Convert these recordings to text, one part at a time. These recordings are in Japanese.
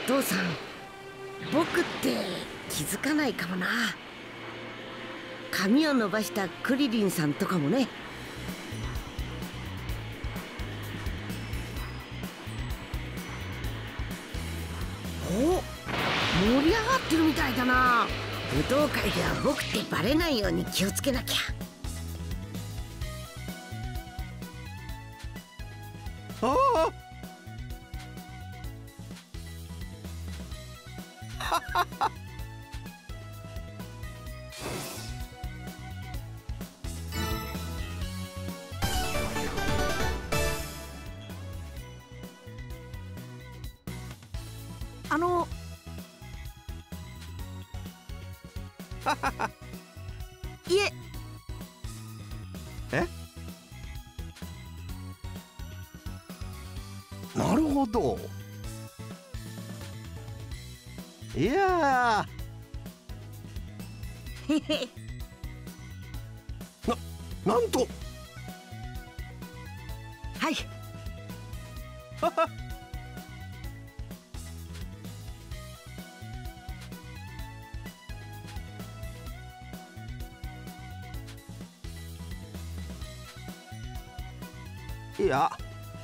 父さん、僕って気づかないかもな。髪を伸ばしたクリリンさんとかもね。お、盛り上がってるみたいだな。武道会では僕ってバレないように気をつけなきゃ。 あいえ。 え、なるほど。いやへへ。 なんと。 はい。 いや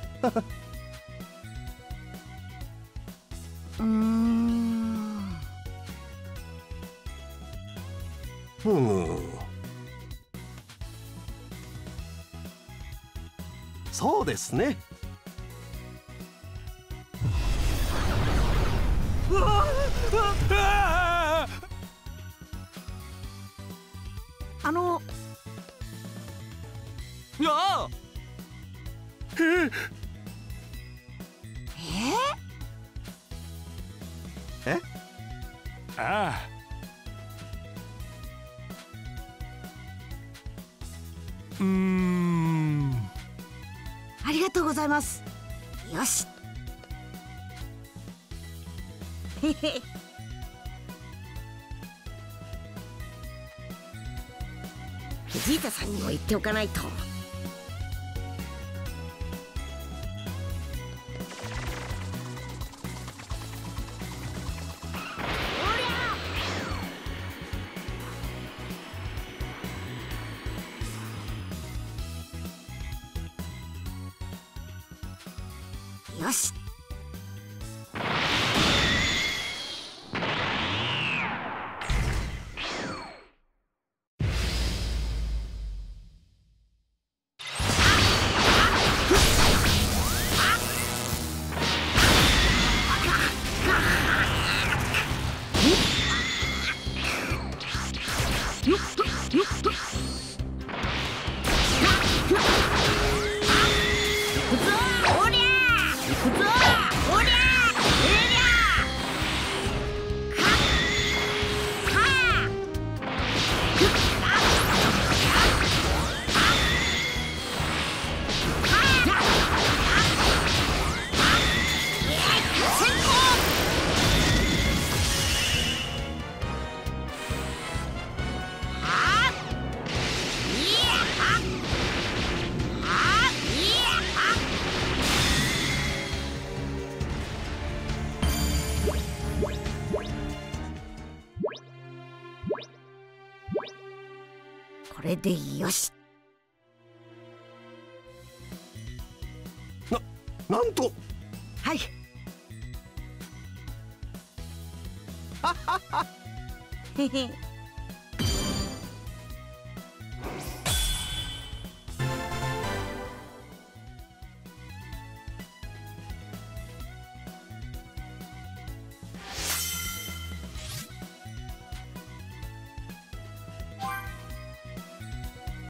そうですね。 いやあ、 え、 ああ、 ありがとうございます。よし。へへ。ベジータさんにも言っておかないと。よし。これでよし。 なんと。 はい。へへ。